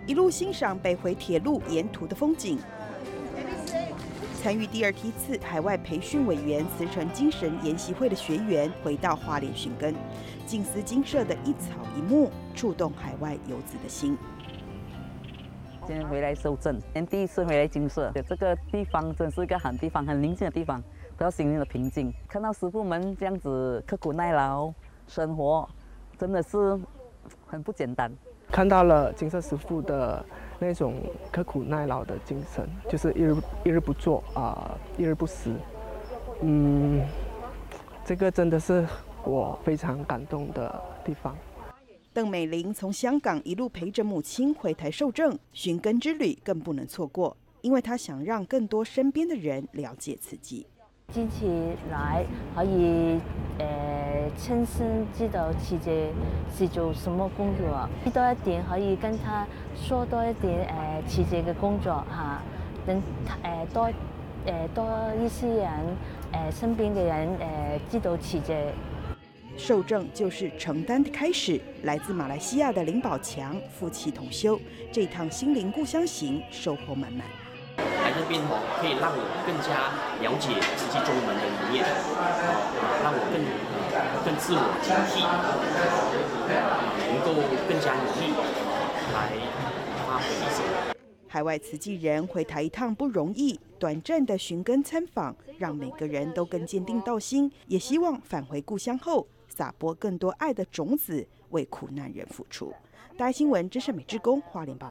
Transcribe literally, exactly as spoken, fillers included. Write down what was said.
一路欣赏北回铁路沿途的风景。参与第二梯次海外培训委员慈诚精神研习会的学员回到花莲寻根，静思金社的一草一木触动海外游子的心。 今天回来受证，今天第一次回来金社，这个地方真是一个好地方，很宁静的地方，得到心灵的平静。看到师父们这样子刻苦耐劳生活，真的是很不简单。 看到了金社师父的那种刻苦耐劳的精神，就是一日一日不做啊、呃，一日不食。嗯，这个真的是我非常感动的地方。 邓美玲从香港一路陪着母亲回台受证，寻根之旅更不能错过，因为她想让更多身边的人了解慈济。 今次来可以呃亲身知道慈济是做什么工作，知多一點可以跟他說多一點誒慈濟嘅工作嚇，等誒多誒多一些人誒身邊嘅人誒知道慈濟。 受证就是承担的开始。来自马来西亚的林宝强夫妻同修，这一趟心灵故乡行收获满满。 来这边哦，可以让我更加了解慈济宗门的理念，哦，让我更更自我警惕，能够更加努力来发挥理想。 海外慈济人回台一趟不容易，短暂的寻根参访，让每个人都更坚定道心，也希望返回故乡后撒播更多爱的种子，为苦难人付出。大爱新闻，真善美志工花莲报。